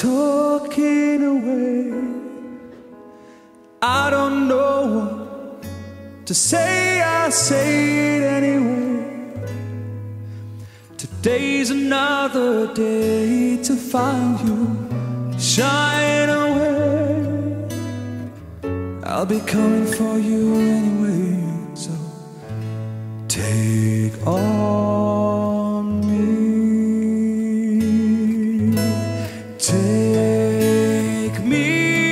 talking away. I don't know what to say, I say it anyway. Today's another day to find you shine away. I'll be coming for you anyway, so take on me. Take me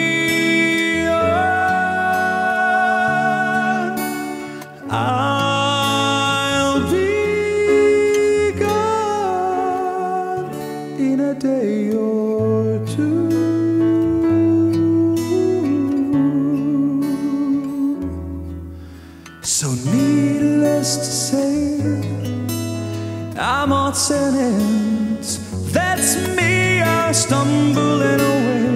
on. I'll be gone in a day or two. So needless to say, I'm on sentence. That's me, I'm stumbling away,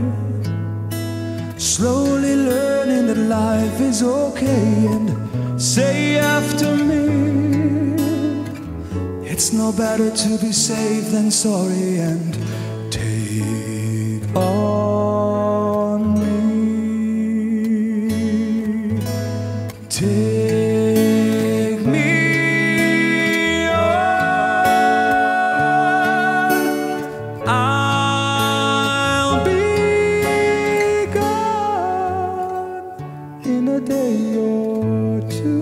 slowly learning that life is okay. And say after me, it's no better to be safe than sorry. And take on me. Take me on. I'll be gone in a day or two.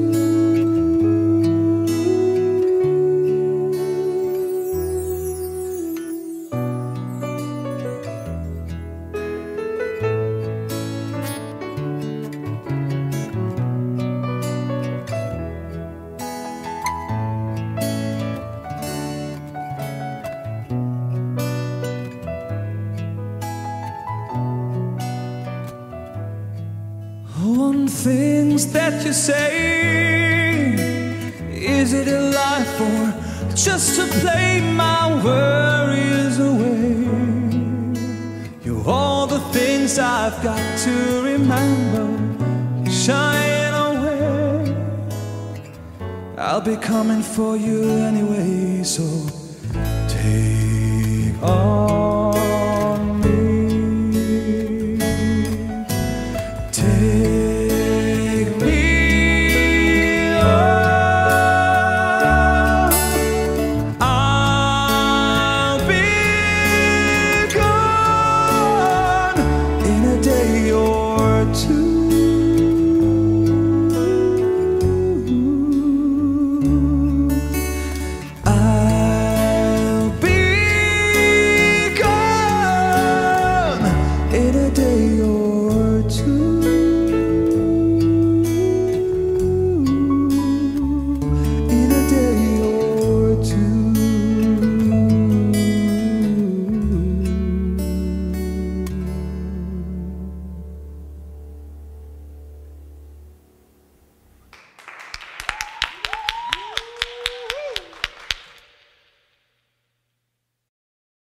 One things that you say, is it a life or just to play my worries away? You're all the things I've got to remember, shine away. I'll be coming for you anyway, so take on.